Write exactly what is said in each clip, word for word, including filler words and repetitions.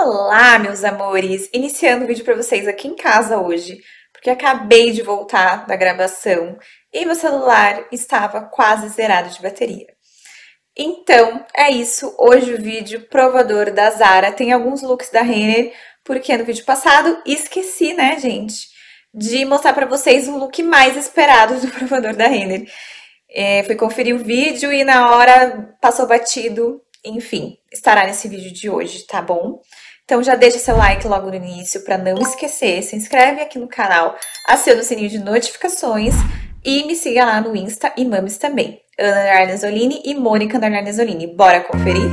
Olá, meus amores! Iniciando o vídeo para vocês aqui em casa hoje, porque acabei de voltar da gravação e meu celular estava quase zerado de bateria. Então, é isso. Hoje o vídeo provador da Zara tem alguns looks da Renner, porque no vídeo passado esqueci, né, gente, de mostrar para vocês o look mais esperado do provador da Renner. É, fui conferir o vídeo e na hora passou batido. Enfim, estará nesse vídeo de hoje, tá bom? Então já deixa seu like logo no início para não esquecer, se inscreve aqui no canal, aciona o sininho de notificações e me siga lá no Insta e Mames também. Ana Arnesolini e Mônica Arnesolini. Bora conferir?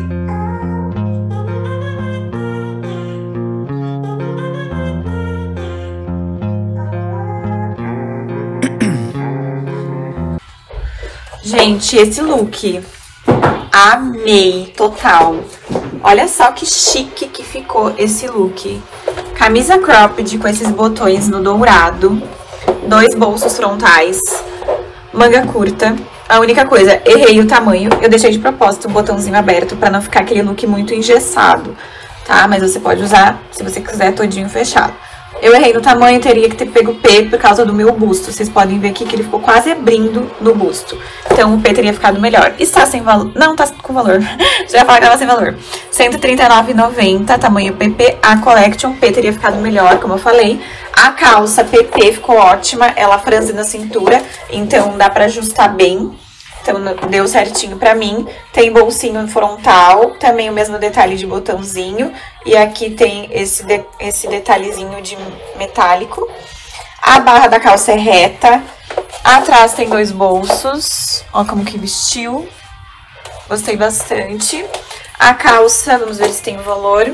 Gente, esse look... amei, total. Olha só que chique que ficou esse look. Camisa cropped com esses botões no dourado. Dois bolsos frontais. Manga curta. A única coisa, errei o tamanho. Eu deixei de propósito o botãozinho aberto pra não ficar aquele look muito engessado, tá? Mas você pode usar, se você quiser, todinho fechado. Eu errei no tamanho, teria que ter pego o P por causa do meu busto. Vocês podem ver aqui que ele ficou quase abrindo no busto. Então o P teria ficado melhor. Está sem valor. Não, tá com valor. Já ia falar que tava sem valor. cento e trinta e nove reais e noventa centavos, tamanho P P. A Collection P teria ficado melhor, como eu falei. A calça P P ficou ótima. Ela franze na cintura, então dá pra ajustar bem. Então deu certinho pra mim. Tem bolsinho frontal, também o mesmo detalhe de botãozinho. E aqui tem esse, de, esse detalhezinho de metálico. A barra da calça é reta. Atrás tem dois bolsos. Ó como que vestiu. Gostei bastante. A calça, vamos ver se tem o valor.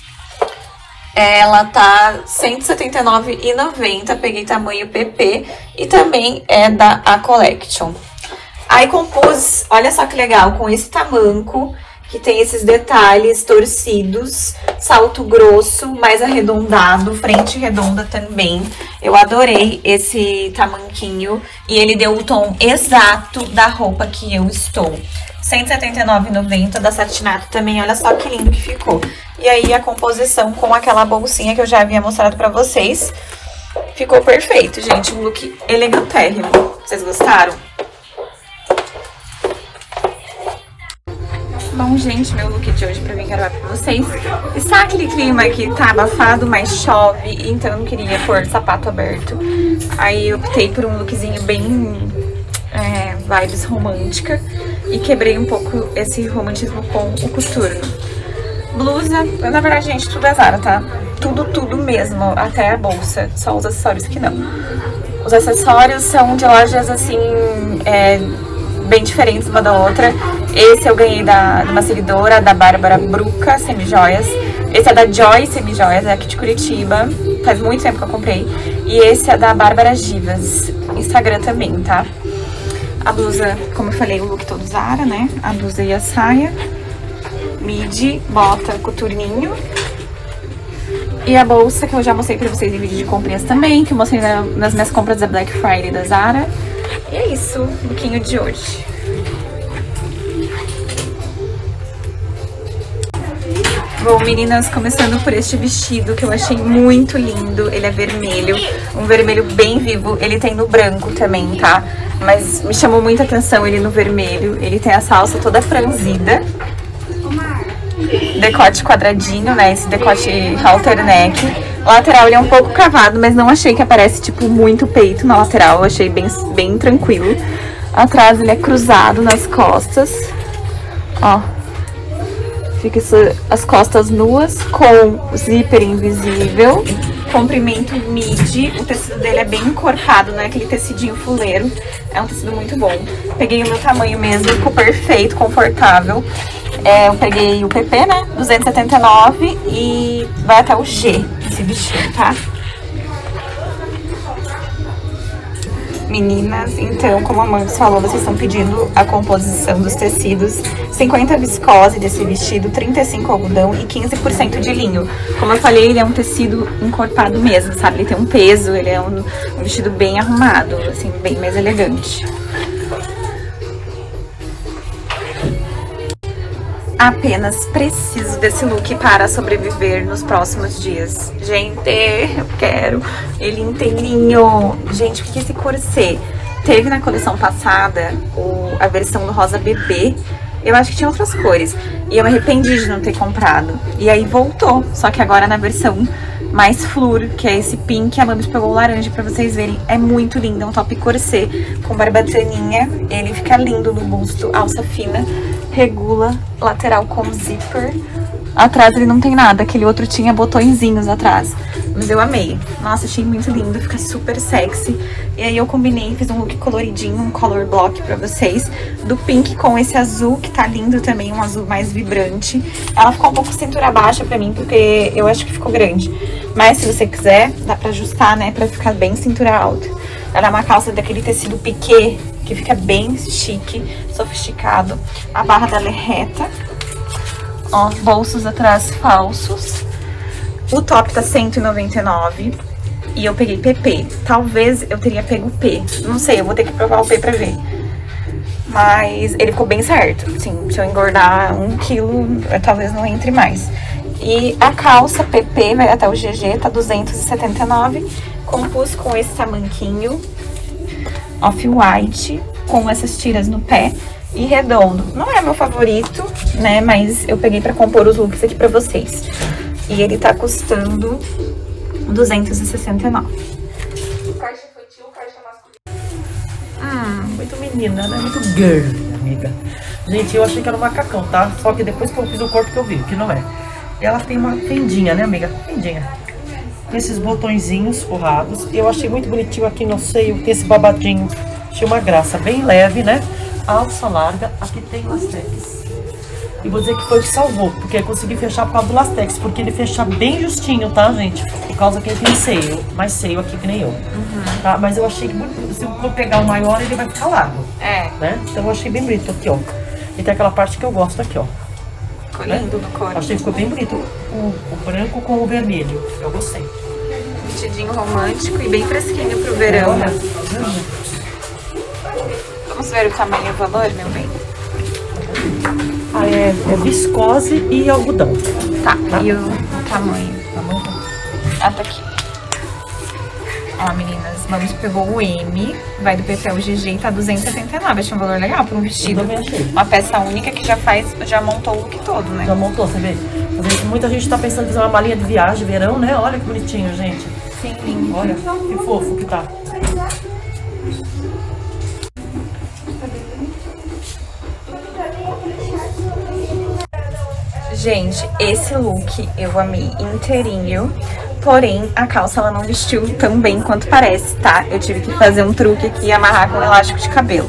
Ela tá cento e setenta e nove reais e noventa centavos. Peguei tamanho P P. E também é da A Collection. Aí compus, olha só que legal, com esse tamanco, que tem esses detalhes torcidos, salto grosso, mais arredondado, frente redonda também. Eu adorei esse tamanquinho e ele deu o tom exato da roupa que eu estou. cento e setenta e nove reais e noventa centavos da Satinato também, olha só que lindo que ficou. E aí a composição com aquela bolsinha que eu já havia mostrado pra vocês, ficou perfeito, gente, um look elegantérrimo. Vocês gostaram? Bom, gente, meu look de hoje pra vir gravar pra vocês. Está aquele clima que tá abafado, mas chove, então eu não queria pôr sapato aberto. Aí eu optei por um lookzinho bem é, vibes romântica e quebrei um pouco esse romantismo com o coturno. Blusa, na verdade, gente, tudo é Zara, tá? Tudo, tudo mesmo, até a bolsa, só os acessórios que não. Os acessórios são de lojas, assim, é, bem diferentes uma da outra. Esse eu ganhei da, de uma seguidora, da Bárbara Bruca, Semijoias. Esse é da Joy Semijoias, é aqui de Curitiba. Faz muito tempo que eu comprei. E esse é da Bárbara Givas, Instagram também, tá? A blusa, como eu falei, o look todo Zara, né? A blusa e a saia. Midi, bota, coturninho. E a bolsa, que eu já mostrei pra vocês em vídeo de comprinhas também, que eu mostrei na, nas minhas compras da Black Friday da Zara. E é isso, o lookinho de hoje. Bom, meninas, começando por este vestido que eu achei muito lindo. Ele é vermelho, um vermelho bem vivo. Ele tem no branco também, tá? Mas me chamou muita atenção ele no vermelho. Ele tem a salsa toda franzida. Decote quadradinho, né? Esse decote halter neck. Lateral ele é um pouco cavado, mas não achei que aparece, tipo, muito peito na lateral. Eu achei bem, bem tranquilo. Atrás ele é cruzado nas costas. Ó. Fica as costas nuas com zíper invisível. Comprimento midi. O tecido dele é bem encorpado, não é aquele tecidinho fuleiro. É um tecido muito bom. Peguei o meu tamanho mesmo, ficou perfeito, confortável. É, eu peguei o P P, né? duzentos e setenta e nove e vai até o G esse vestido, tá? Meninas, então, como a mãe falou, vocês estão pedindo a composição dos tecidos. cinquenta viscose desse vestido, trinta e cinco algodão e quinze por cento de linho. Como eu falei, ele é um tecido encorpado mesmo, sabe? Ele tem um peso, ele é um, um vestido bem arrumado, assim, bem mais elegante. Apenas preciso desse look para sobreviver nos próximos dias. Gente, eu quero ele inteirinho. Gente, o que é esse corset? Teve na coleção passada o, a versão do rosa bebê. Eu acho que tinha outras cores. E eu me arrependi de não ter comprado. E aí voltou. Só que agora na versão mais flúor, que é esse pink. A Mamis pegou o laranja pra vocês verem. É muito lindo. É um top corset com barbataninha. Ele fica lindo no busto. Alça fina. Regula. Lateral com zíper. Atrás ele não tem nada. Aquele outro tinha botõezinhos atrás. Mas eu amei. Nossa, achei muito lindo. Fica super sexy. E aí eu combinei, fiz um look coloridinho, um color block pra vocês. Do pink com esse azul, que tá lindo também, um azul mais vibrante. Ela ficou um pouco cintura baixa pra mim, porque eu acho que ficou grande. Mas se você quiser, dá pra ajustar, né, pra ficar bem cintura alta. Ela é uma calça daquele tecido piquê, que fica bem chique, sofisticado. A barra dela é reta. Ó, bolsos atrás falsos. O top tá cento e noventa e nove reais. E eu peguei P P. Talvez eu teria pego P. Não sei, eu vou ter que provar o P pra ver. Mas ele ficou bem certo. Assim, se eu engordar um quilo, eu talvez não entre mais. E a calça P P, vai até o G G, tá duzentos e setenta e nove reais. Compus com esse tamanquinho off-white, com essas tiras no pé e redondo. Não é meu favorito, né? Mas eu peguei pra compor os looks aqui pra vocês. E ele tá custando duzentos e sessenta e nove reais. Caixa infantil, caixa masculina. Hum, muito menina, né? Muito girl, amiga. Gente, eu achei que era um macacão, tá? Só que depois que eu fiz o corpo que eu vi, que não é. Ela tem uma fendinha, né, amiga? Fendinha. Com esses botõezinhos forrados. Eu achei muito bonitinho aqui no seio, tem esse babadinho. Achei uma graça, bem leve, né? Alça larga. Aqui tem lastex. E vou dizer que foi o que salvou, porque eu consegui fechar por causa do lastex, porque ele fecha bem justinho, tá, gente? Por causa que ele tem seio, mais seio aqui que nem eu. Uhum. Tá? Mas eu achei que se eu for pegar o maior, ele vai ficar largo. É. Né? Então eu achei bem bonito aqui, ó. E tem aquela parte que eu gosto aqui, ó. Ficou lindo no corpo. Achei que ficou bem bonito o, o branco com o vermelho. Eu gostei. Vestidinho romântico e bem fresquinho pro verão. É, uhum. Vamos ver o tamanho e o valor, meu bem? Ah, é, é viscose e algodão. Tá, tá. E o, o tamanho? Tamanho? Ah, tá aqui. Ó, meninas, vamos pegou o M, vai do P P ao G G e tá duzentos e setenta e nove. Achei um valor legal pra um vestido. Eu também achei. Uma peça única que já faz, já montou o look todo, né? Já montou, você vê? Muita gente tá pensando em fazer uma malinha de viagem, verão, né? Olha que bonitinho, gente. Sim. Olha que fofo que tá. Gente, esse look eu amei inteirinho, porém a calça ela não vestiu tão bem quanto parece, tá? Eu tive que fazer um truque aqui e amarrar com um elástico de cabelo.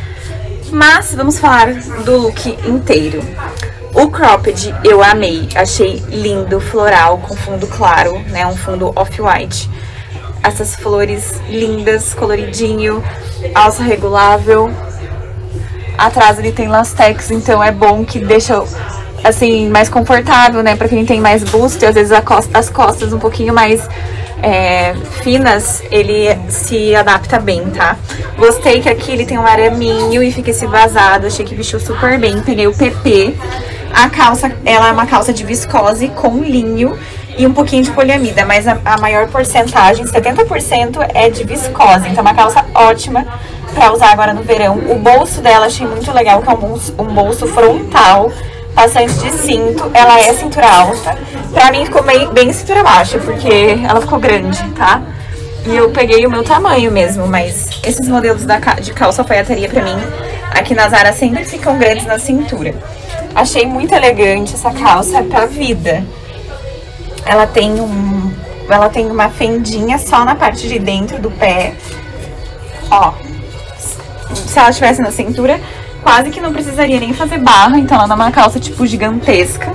Mas vamos falar do look inteiro. O cropped eu amei, achei lindo, floral, com fundo claro, né? Um fundo off-white. Essas flores lindas, coloridinho, alça regulável. Atrás ele tem lastex, então é bom que deixa assim, mais confortável, né, pra quem tem mais busto e às vezes a costa, as costas um pouquinho mais é, finas, ele se adapta bem, tá? Gostei que aqui ele tem um araminho e fica esse vazado, achei que vestiu super bem, peguei o P P. A calça, ela é uma calça de viscose com linho e um pouquinho de poliamida, mas a, a maior porcentagem, setenta por cento é de viscose, então é uma calça ótima pra usar agora no verão. O bolso dela achei muito legal, que é um bolso, um bolso frontal, passante de cinto, ela é cintura alta. Pra mim ficou bem, bem cintura baixa, porque ela ficou grande, tá? E eu peguei o meu tamanho mesmo, mas esses modelos da, de calça alfaiataria pra mim, aqui na Zara sempre ficam grandes na cintura. Achei muito elegante essa calça, é pra vida. Ela tem um, ela tem uma fendinha só na parte de dentro do pé. Ó, se ela estivesse na cintura, quase que não precisaria nem fazer barra, então ela dá uma calça, tipo, gigantesca.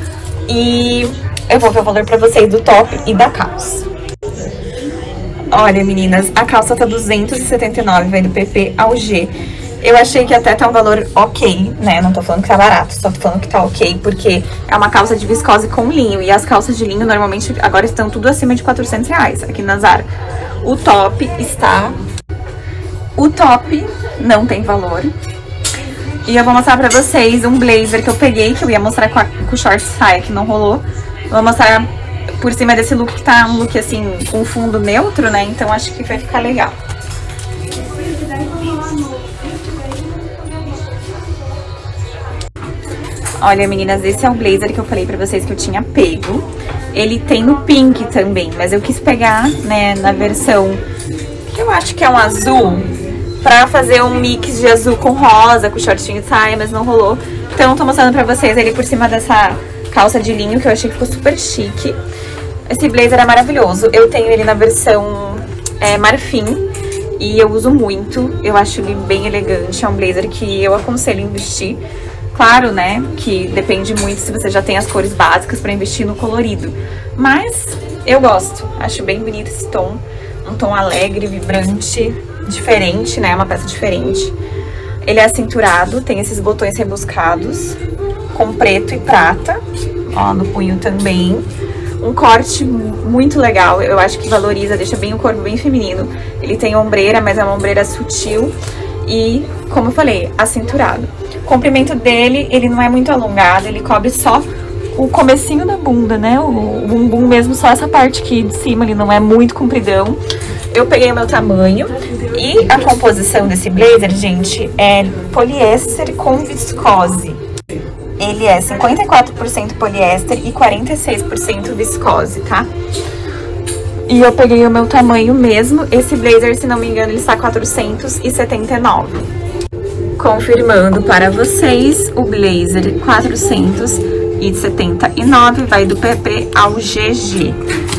E eu vou ver o valor pra vocês do top e da calça. Olha, meninas, a calça tá duzentos e setenta e nove reais, vai do P P ao G. Eu achei que até tá um valor ok, né? Não tô falando que tá barato, só tô falando que tá ok, porque é uma calça de viscose com linho. E as calças de linho, normalmente, agora estão tudo acima de quatrocentos reais aqui na Zara. O top está... O top não tem valor. E eu vou mostrar pra vocês um blazer que eu peguei, que eu ia mostrar com, a, com o short saia, que não rolou. Vou mostrar por cima desse look, que tá um look assim, com fundo neutro, né? Então acho que vai ficar legal. Olha, meninas, esse é o blazer que eu falei pra vocês que eu tinha pego. Ele tem no pink também, mas eu quis pegar, né, na versão que eu acho que é um azul, pra fazer um mix de azul com rosa, com shortinho de saia, mas não rolou. Então tô mostrando pra vocês ele por cima dessa calça de linho, que eu achei que ficou super chique. Esse blazer é maravilhoso. Eu tenho ele na versão é, marfim e eu uso muito. Eu acho ele bem elegante, é um blazer que eu aconselho investir. Claro, né, que depende muito se você já tem as cores básicas pra investir no colorido. Mas eu gosto, acho bem bonito esse tom. Um tom alegre, vibrante, diferente, né, uma peça diferente. Ele é acinturado, tem esses botões rebuscados, com preto e prata, ó, no punho também. Um corte muito legal, eu acho que valoriza, deixa bem o corpo bem feminino. Ele tem ombreira, mas é uma ombreira sutil e, como eu falei, acinturado. O comprimento dele, ele não é muito alongado, ele cobre só o comecinho da bunda, né? O bumbum mesmo, só essa parte aqui de cima, ele não é muito compridão. Eu peguei o meu tamanho e a composição desse blazer, gente, é poliéster com viscose. Ele é cinquenta e quatro por cento poliéster e quarenta e seis por cento viscose, tá? E eu peguei o meu tamanho mesmo. Esse blazer, se não me engano, ele está quatrocentos e setenta e nove. Confirmando para vocês, o blazer quatrocentos e setenta e nove vai do P P ao G G.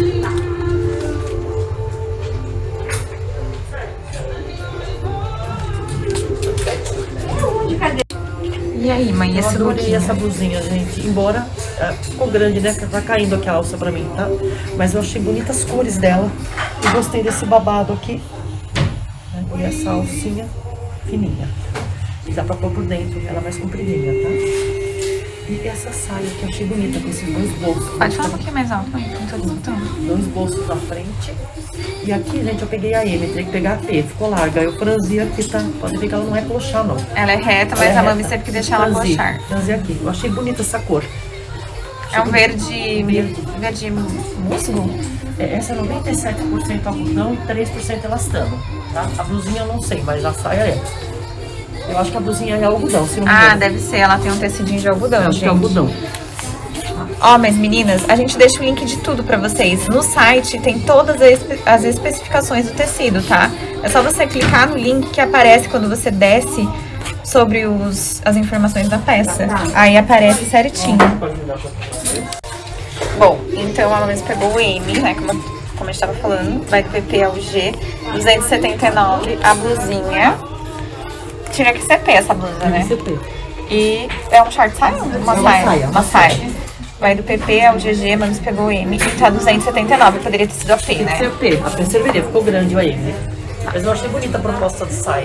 E aí, mãe, esse look? Eu adorei essa blusinha, gente. Embora é, ficou grande, né? Tá caindo aqui a alça pra mim, tá? Mas eu achei bonitas as cores dela. E gostei desse babado aqui. Né? E essa alcinha fininha. E dá pra pôr por dentro, ela é mais compridinha, tá? E essa saia que eu achei bonita, com esses dois bolsos. Pode falar um pouquinho mais alto, mãe, não tô escutando. Dois bolsos na frente. E aqui, gente, eu peguei a M, teria que pegar a P, ficou larga. Eu franzi aqui, tá? Pode ver que ela não é clochar, não. Ela é reta, mas ela é a mami sempre que deixa ela clochar. Franzi aqui. Eu achei bonita essa cor. Achei é um verde... Verde, verde musgo? É, essa é noventa e sete por cento algodão e três por cento elastano, tá? A blusinha eu não sei, mas a saia é. Eu acho que a blusinha é algodão, se não me engano. Ah, deve ser. Ela tem um tecidinho de algodão, eu acho gente. que é algodão. Ó, mas meninas, a gente deixa o link de tudo pra vocês. No site tem todas as, espe as especificações do tecido, tá? É só você clicar no link que aparece quando você desce sobre os, as informações da peça. Aí aparece certinho. Bom, então a Mamis pegou o M, né, como, como a gente tava falando. Vai do P P ao G, duzentos e setenta e nove, a blusinha. Tinha que ser P essa blusa, né? E é um short saia? Uma saia. Uma saia. Vai do P P ao G G, mas pegou o M e tá duzentos e setenta e nove, poderia ter sido a P, né? Tem que ser a P, a P serviria, ficou grande a M. Mas eu achei bonita a proposta de saia.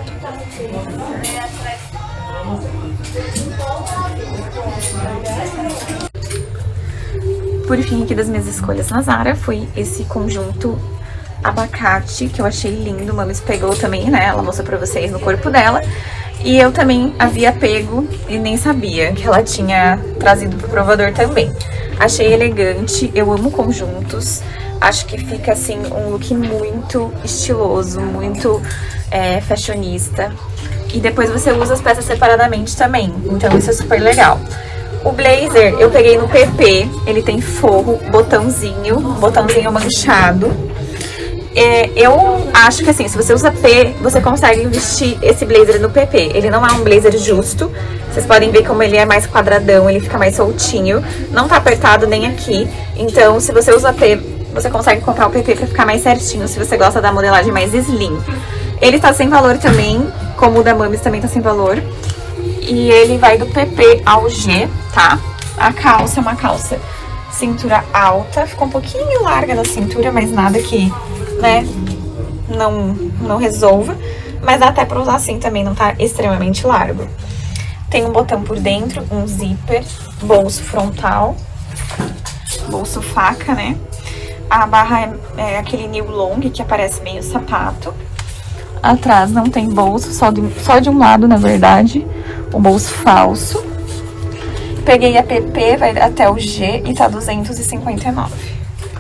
Por fim, aqui das minhas escolhas na Zara, foi esse conjunto abacate, que eu achei lindo. Mamis pegou também, né? Ela mostrou pra vocês no corpo dela. E eu também havia pego e nem sabia que ela tinha trazido pro provador também. Achei elegante, eu amo conjuntos. Acho que fica, assim, um look muito estiloso, muito é, fashionista. E depois você usa as peças separadamente também, então isso é super legal. O blazer eu peguei no P P, ele tem forro, botãozinho, botãozinho manchado. É, eu acho que assim, se você usa P, você consegue vestir esse blazer no P P. Ele não é um blazer justo, vocês podem ver como ele é mais quadradão, ele fica mais soltinho. Não tá apertado nem aqui, então se você usa P, você consegue comprar o P P pra ficar mais certinho, se você gosta da modelagem mais slim. Ele tá sem valor também, como o da Mamis também tá sem valor. E ele vai do P P ao G, tá? A calça é uma calça cintura alta, ficou um pouquinho larga na cintura, mas nada que, né, não, não resolva. Mas dá até pra usar assim também, não tá extremamente largo. Tem um botão por dentro, um zíper, bolso frontal, bolso faca, né? A barra é, é aquele new long que aparece meio sapato. Atrás não tem bolso, só de, só de um lado, na verdade. o bolso falso. Peguei a P P, vai até o G e tá duzentos e cinquenta e nove.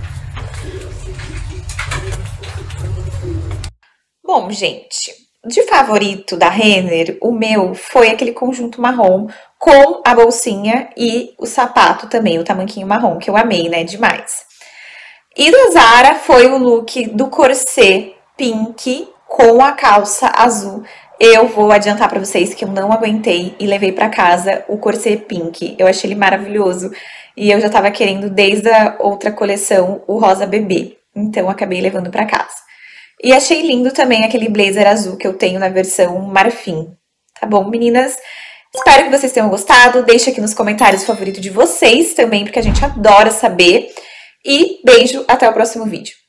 Bom, gente, de favorito da Renner, o meu foi aquele conjunto marrom com a bolsinha e o sapato também, o tamanquinho marrom, que eu amei, né, demais. E da Zara foi o look do corset pink com a calça azul. Eu vou adiantar pra vocês que eu não aguentei e levei pra casa o corset pink. Eu achei ele maravilhoso e eu já tava querendo desde a outra coleção o rosa bebê. Então, acabei levando pra casa. E achei lindo também aquele blazer azul que eu tenho na versão marfim. Tá bom, meninas? Espero que vocês tenham gostado. Deixa aqui nos comentários o favorito de vocês também, porque a gente adora saber. E beijo, até o próximo vídeo.